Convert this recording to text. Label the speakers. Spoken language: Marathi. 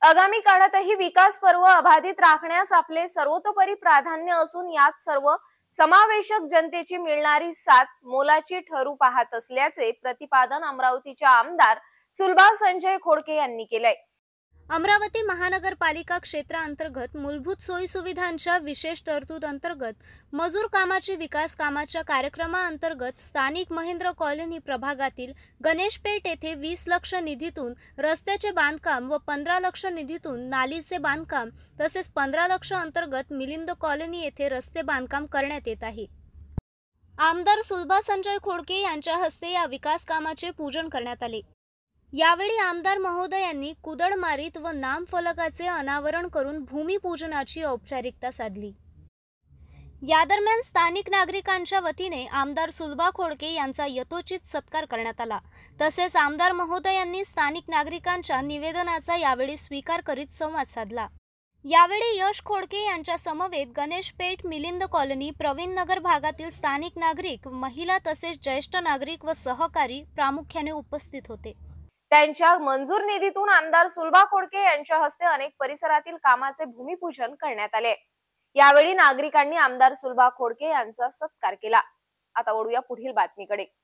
Speaker 1: आगामी काळातही विकास पर्व अबाधित राखण्यास आपले सर्वतोपरी प्राधान्य असून यात सर्व समावेशक जनतेची मिळणारी साथ मोलाची ठरू पाहत असल्याचे प्रतिपादन अमरावतीच्या आमदार सुलभा संजय खोडके यांनी केलंय।
Speaker 2: अमरावती महानगरपालिका क्षेत्रांतर्गत मूलभूत सोयी सुविधांच्या विशेष तरतूद अंतर्गत मजूर कामाचे विकास कामाच्या कार्यक्रमाअंतर्गत स्थानिक महेंद्र कॉलनी प्रभागातील गणेशपेठ येथे 20 लाख निधीतून रस्त्याचे बांधकाम व 15 लाख निधीतून नालीचे बांधकाम तसेच 15 लाख अंतर्गत मिलिंद कॉलनी येथे रस्ते बांधकाम करण्यात येत आहे। आमदार सुलभा संजय खोडके यांच्या हस्ते या विकास कामाचे पूजन करण्यात आले। यावेळी आमदार महोदयांनी कुदळ मारीत व नामफलकाचे अनावरण करून भूमिपूजनाची औपचारिकता साधली। या दरम्यान स्थानिक नागरिकांच्या वतीने आमदार सुलभा खोडके यांचा यथोचित सत्कार करण्यात आला। तसेच आमदार महोदयांनी स्थानिक नागरिकांच्या निवेदनाचा यावेळी स्वीकार करीत संवाद साधला। यावेळी यश खोडके यांच्या समवेत गणेशपेठ मिलिंद कॉलनी प्रवीण नगर भागातील स्थानिक नागरिक महिला तसेच ज्येष्ठ नागरिक व सहकारी प्रामुख्याने उपस्थित होते।
Speaker 1: त्यांच्या मंजूर निधीतून आमदार सुलभा खोडके यांच्या हस्ते अनेक परिसरातील कामाचे भूमिपूजन करण्यात आले। यावेळी नागरिकांनी आमदार सुलभा खोडके यांचा सत्कार केला। आता वळूया पुढील बातमीकडे।